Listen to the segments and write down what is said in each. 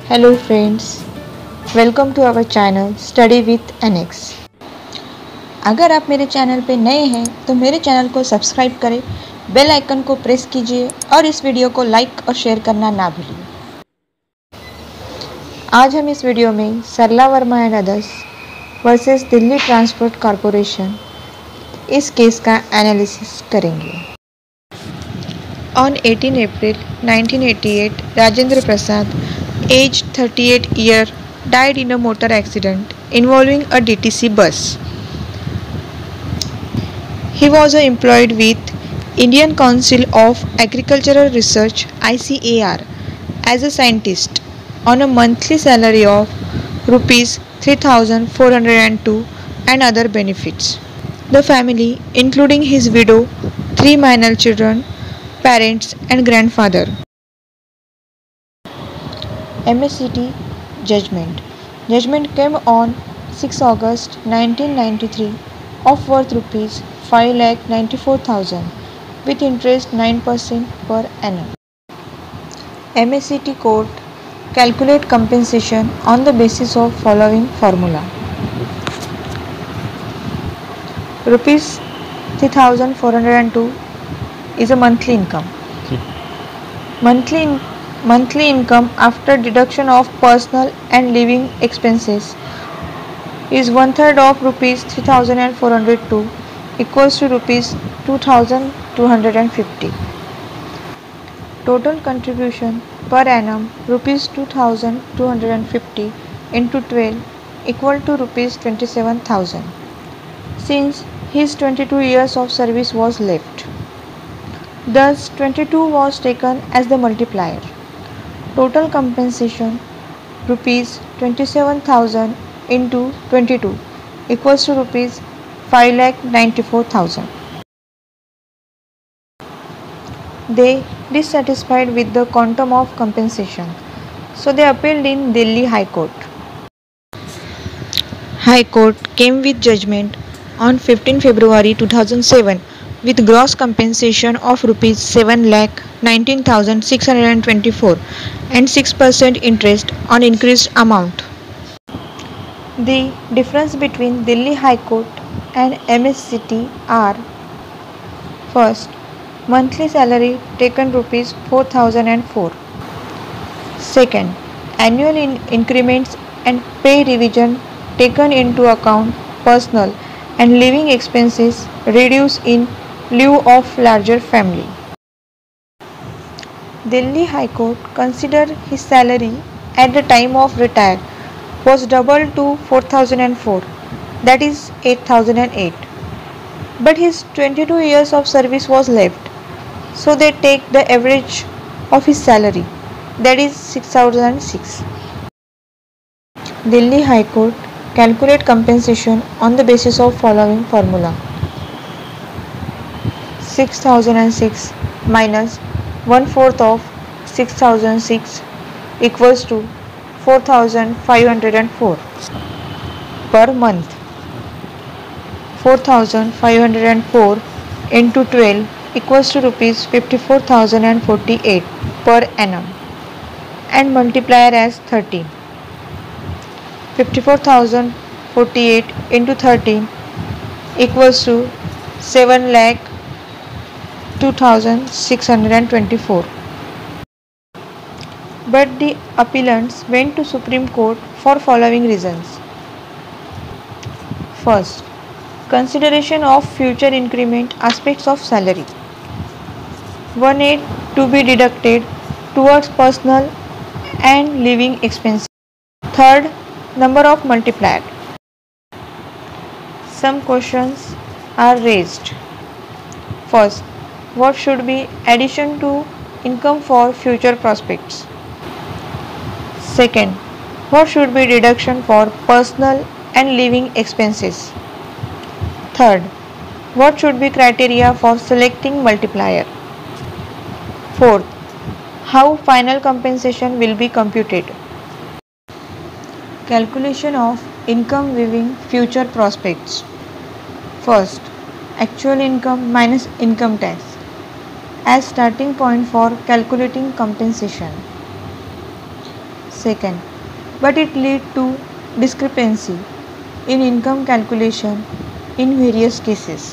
Hello friends, welcome to our channel Study with Anx। अगर आप मेरे चैनल पे नए हैं तो मेरे चैनल को सब्सक्राइब करें, बेल आइकन को प्रेस कीजिए और इस वीडियो को लाइक और शेयर करना ना भूलिए। आज हम इस वीडियो में Sarla Verma and others versus Delhi transport corporation इस केस का एनालिसिस करेंगे। On 18 April 1988, Rajendra Prasad, aged 38 years, died in a motor accident involving a DTC bus. He was employed with Indian Council of Agricultural Research (ICAR) as a scientist on a monthly salary of rupees 3,402 and other benefits. The family, including his widow, 3 minor children, parents and grandfather. MSCT Judgment. Judgment came on 6 August 1993 of worth rupees 5,94,000 with interest 9% per annum. MSCT Court calculate compensation on the basis of following formula. Rupees 3,402 is a monthly income. Monthly income after deduction of personal and living expenses is 1/3 of rupees 3,402 equals to rupees 2,250. Total contribution per annum rupees 2,250 into 12 equal to rupees 27,000. Since his 22 years of service was left, thus 22 was taken as the multiplier. Total compensation rupees 27,000 into 22 equals to rupees 5,94,000. They dissatisfied with the quantum of compensation, so they appealed in Delhi High Court. High Court came with judgment on 15 February 2007 with gross compensation of rupees 7,19,624 and 6% interest on increased amount. The difference between Delhi High Court and MSCT are: first, monthly salary taken rupees 4,004. Second, annual increments and pay revision taken into account personal and living expenses reduced in lieu of larger family. Delhi High Court considered his salary at the time of retire was doubled to 4,004, that is 8,008. But his 22 years of service was left, so they take the average of his salary, that is 6,006. Delhi High Court calculate compensation on the basis of following formula. 6,006 minus 1/4 of 6,006 equals to 4,504 per month. 4,504 into 12 equals to rupees 54,048 per annum and multiplier as 13. 54,048 into 13 equals to 7,02,624. But the appellants went to Supreme Court for following reasons. First, consideration of future increment aspects of salary. 1/8 to be deducted towards personal and living expenses. Third, number of multiplier. Some questions are raised. First, what should be addition to income for future prospects? Second, what should be deduction for personal and living expenses? Third, what should be criteria for selecting multiplier? Fourth, how final compensation will be computed? Calculation of income viewing future prospects. First, actual income minus income tax as starting point for calculating compensation. second, but it leads to discrepancy in income calculation in various cases.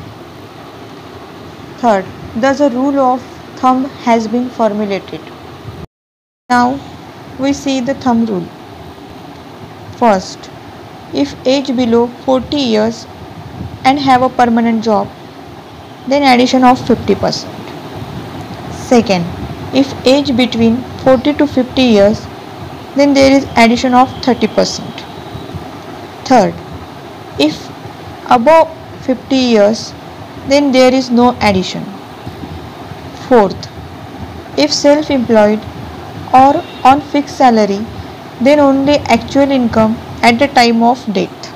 Third, thus a rule of thumb has been formulated. Now we see the thumb rule. First, if age below 40 years and have a permanent job, then addition of 50%. Second, if age between 40 to 50 years, then there is addition of 30%. Third, if above 50 years, then there is no addition. Fourth, if self-employed or on fixed salary, then only actual income at the time of death.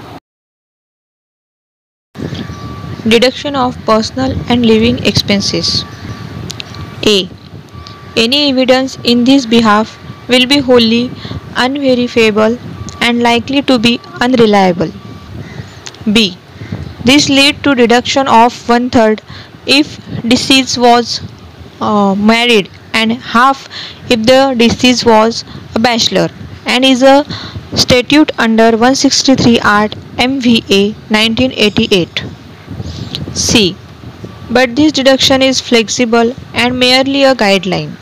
Deduction of personal and living expenses. A. Any evidence in this behalf will be wholly unverifiable and likely to be unreliable. B. This lead to deduction of 1/3 if deceased was married and half if the deceased was a bachelor and is a statute under 163 Art MVA 1988. C. But this deduction is flexible and merely a guideline.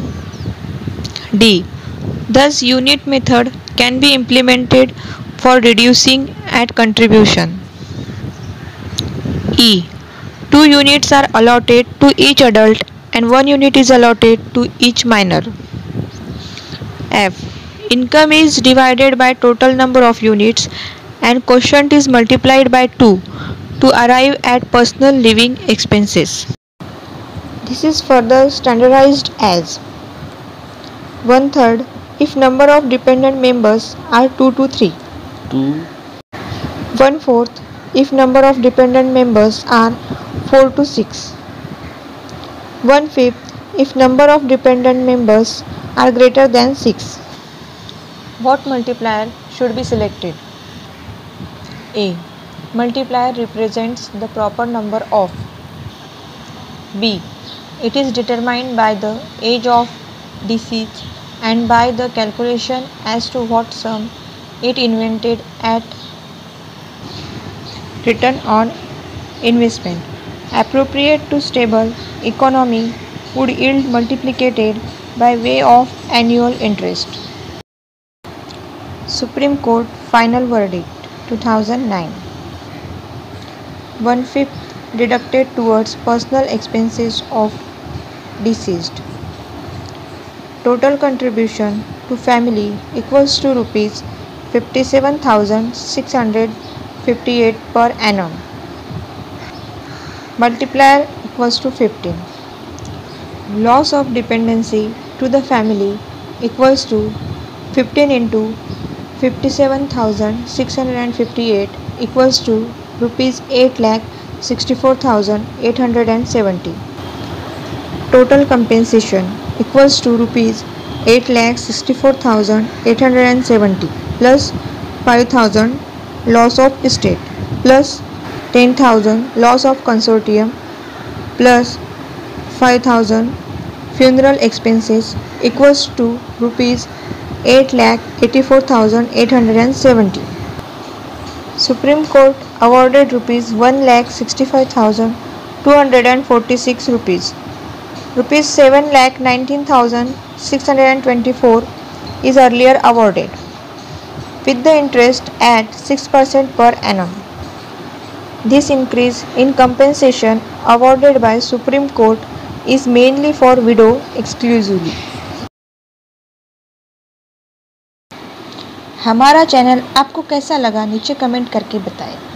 D. Thus unit method can be implemented for reducing at contribution. E. 2 units are allotted to each adult and 1 unit is allotted to each minor. F. Income is divided by total number of units and quotient is multiplied by 2 to arrive at personal living expenses. This is further standardized as 1/3 if number of dependent members are 2 to 3. 1/4 if number of dependent members are 4 to 6. 1/5 if number of dependent members are greater than 6. What multiplier should be selected? A. Multiplier represents the proper number of. B. It is determined by the age of deceased and by the calculation as to what sum it invented at return on investment. Appropriate to stable economy would yield multiplicated by way of annual interest. Supreme Court Final Verdict 2009. 1/5 deducted towards personal expenses of deceased. Total contribution to family equals to rupees 57,658 per annum. Multiplier equals to 15. Loss of dependency to the family equals to 15 into 57,658 equals to rupees 8,64,870. Total compensation equals to rupees 8,64,870 plus 5,000 loss of estate plus 10,000 loss of consortium plus 5,000 funeral expenses equals to rupees 8,84,870. Supreme Court awarded rupees 1,65,246 rupees. Rupees 7,19,624 is earlier awarded with the interest at 6% per annum. This increase in compensation awarded by Supreme Court is mainly for widow exclusively. हमारा channel आपको कैसा लगा नीचे comment करके बताएं।